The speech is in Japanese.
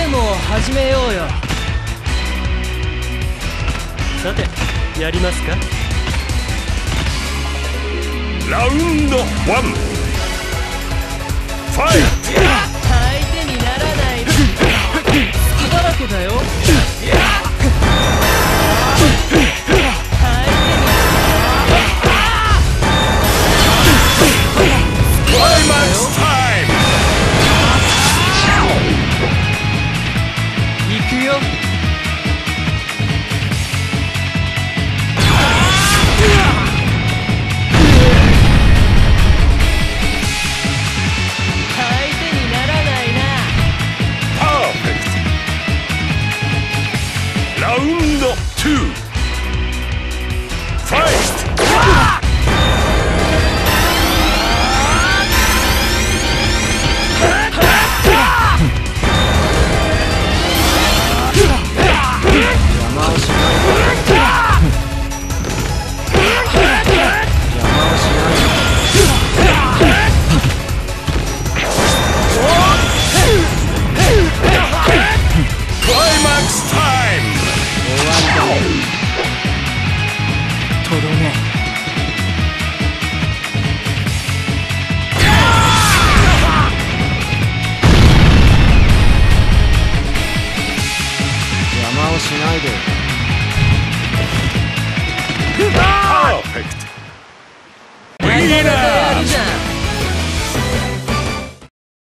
ームを始めようよ。さて、やりますか。 ラウンド1、ファイト。 相手にならない隙だらけだよ。 クライマックスタイム。 行くよ。相手にならないな。 パーフェクト。ラウンド2、ファイト。 しないで。 パーフェクト。ウィーナー。